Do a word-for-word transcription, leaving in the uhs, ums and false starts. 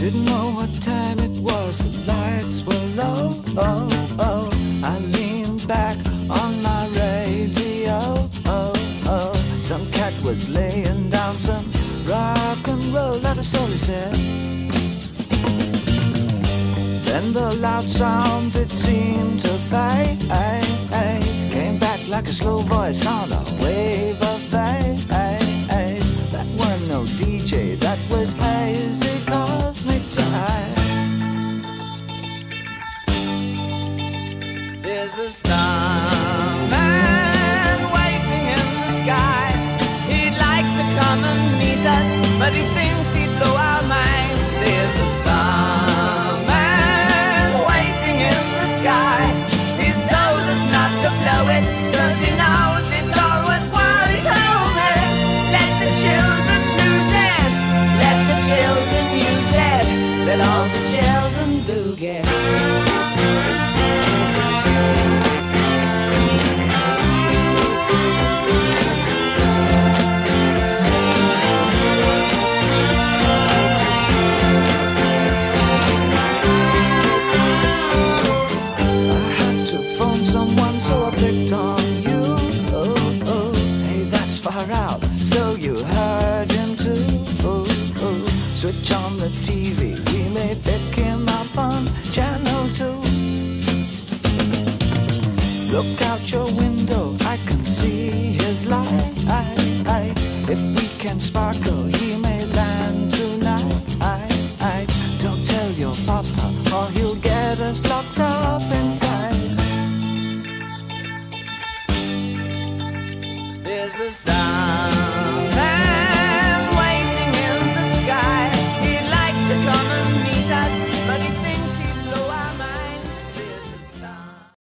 Didn't know what time it was, the lights were low. Oh, oh. I leaned back on my radio. Oh, oh. Some cat was laying down some rock and roll, like a soul, he said. Then the loud sound, it seemed to fade. Came back like a slow voice on a wave of fate. That weren't no D J, that was hazy cosmic jive. There's a starman waiting in the sky. He'd like to come and meet us, but he thinks he'd blow our minds. There's a starman waiting in the sky. He's told us not to blow it, cause he knows it's all worthwhile. He told me, let the children lose it, let the children use it, let all the children boogie. Switch on the T V, we may pick him up on channel two. Look out your window, I can see his light. If we can sparkle, he may land tonight. Don't tell your papa, or he'll get us locked up in fights. There's a star